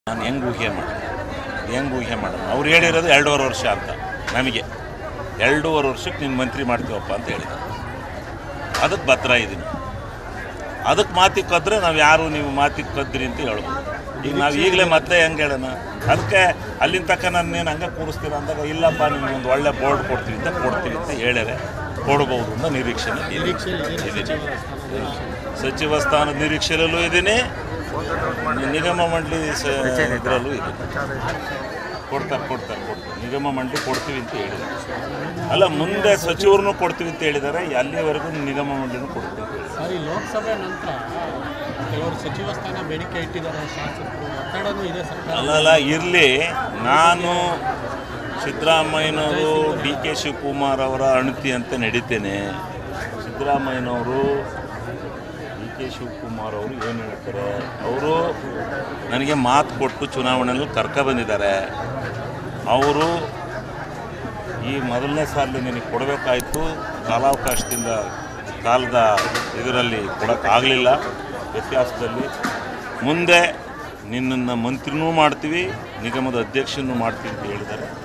ನಾನು ಹೆಂಗೆ ಊಹೆ ಮಾಡೋದು ಅವ್ರು ಹೇಳಿರೋದು 2.5 ವರ್ಷ ಅಂತ. ನಮಗೆ 2.5 ವರ್ಷಕ್ಕೆ ನೀನು ಮಂತ್ರಿ ಮಾಡ್ತೀವಪ್ಪ ಅಂತ ಹೇಳಿದ್ದಾರೆ. ಅದಕ್ಕೆ ಭದ್ರ ಇದ್ದೀನಿ. ಅದಕ್ಕೆ ಮಾತಿಗೆ ಕದ್ರೆ ನಾವು ಯಾರು ನೀವು ಮಾತಿಗೆ ಕದ್ರಿ ಅಂತ ಹೇಳ್ಬೋದು. ಈಗ ನಾವು ಈಗಲೇ ಮತ್ತೆ ಹೆಂಗೆ ಹೇಳೋಣ, ಅದಕ್ಕೆ ಅಲ್ಲಿನ ತನಕ ನನ್ನೇನು ಹಂಗೆ ಕೂರಿಸ್ತೀರ ಅಂದಾಗ ಇಲ್ಲಪ್ಪ ನಿಮ್ಗೆ ಒಂದು ಒಳ್ಳೆ ಬೋರ್ಡ್ ಕೊಡ್ತೀವಿ ಅಂತ ಹೇಳ್ಯಾರೆ. ಕೊಡ್ಬೋದು ಅಂತ ನಿರೀಕ್ಷೆ ಸಚಿವ ಸ್ಥಾನದ ನಿರೀಕ್ಷೆಯಲ್ಲೂ ಇದ್ದೀನಿ, ನಿಗಮ ಮಂಡಳಿ ಇದರಲ್ಲೂ ಇದೆ. ಕೊಡ್ತಾರೆ ನಿಗಮ ಮಂಡಳಿ ಕೊಡ್ತೀವಿ ಅಂತ ಹೇಳಿದ್ದಾರೆ. ಅಲ್ಲ, ಮುಂದೆ ಸಚಿವರನ್ನು ಕೊಡ್ತೀವಿ ಅಂತ ಹೇಳಿದ್ದಾರೆ. ಅಲ್ಲಿವರೆಗೂ ನಿಗಮ ಮಂಡಳಿನೂ ಕೊಡ್ತೀವಿ ಅಂತ ಹೇಳಿದ್ದಾರೆ. ಲೋಕಸಭೆ ನಂತರ ಕೆಲವರು ಸಚಿವ ಸ್ಥಾನ ಬೇಡಿಕೆ ಇಟ್ಟಿದ್ದಾರೆ, ಶಾಸಕರು ಒತ್ತಡನೂ ಇದೆ ಸರ್ಕಾರ. ಅಲ್ಲ ಇರಲಿ, ನಾನು ಸಿದ್ದರಾಮಯ್ಯನವರು DK ಶಿವಕುಮಾರ್ ಅವರ ಅಣತಿ ಅಂತ ನಡೀತೇನೆ. ಸಿದ್ದರಾಮಯ್ಯನವರು DK ಶಿವಕುಮಾರ್ ಅವರು ಏನು ಹೇಳ್ತಾರೆ, ಅವರು ನನಗೆ ಮಾತು ಕೊಟ್ಟು ಚುನಾವಣೆಯಲ್ಲಿ ಬಂದಿದ್ದಾರೆ. ಅವರು ಈ ಮೊದಲನೇ ಸಾಲಿ ನನಗೆ ಕೊಡಬೇಕಾಯಿತು, ಕಾಲದ ಇದರಲ್ಲಿ ಕೊಡೋಕ್ಕಾಗಲಿಲ್ಲ, ವ್ಯತ್ಯಾಸದಲ್ಲಿ. ಮುಂದೆ ನಿನ್ನನ್ನು ಮಂತ್ರಿನೂ ಮಾಡ್ತೀವಿ, ನಿಗಮದ ಅಧ್ಯಕ್ಷನೂ ಮಾಡ್ತೀವಿ ಅಂತ ಹೇಳಿದ್ದಾರೆ.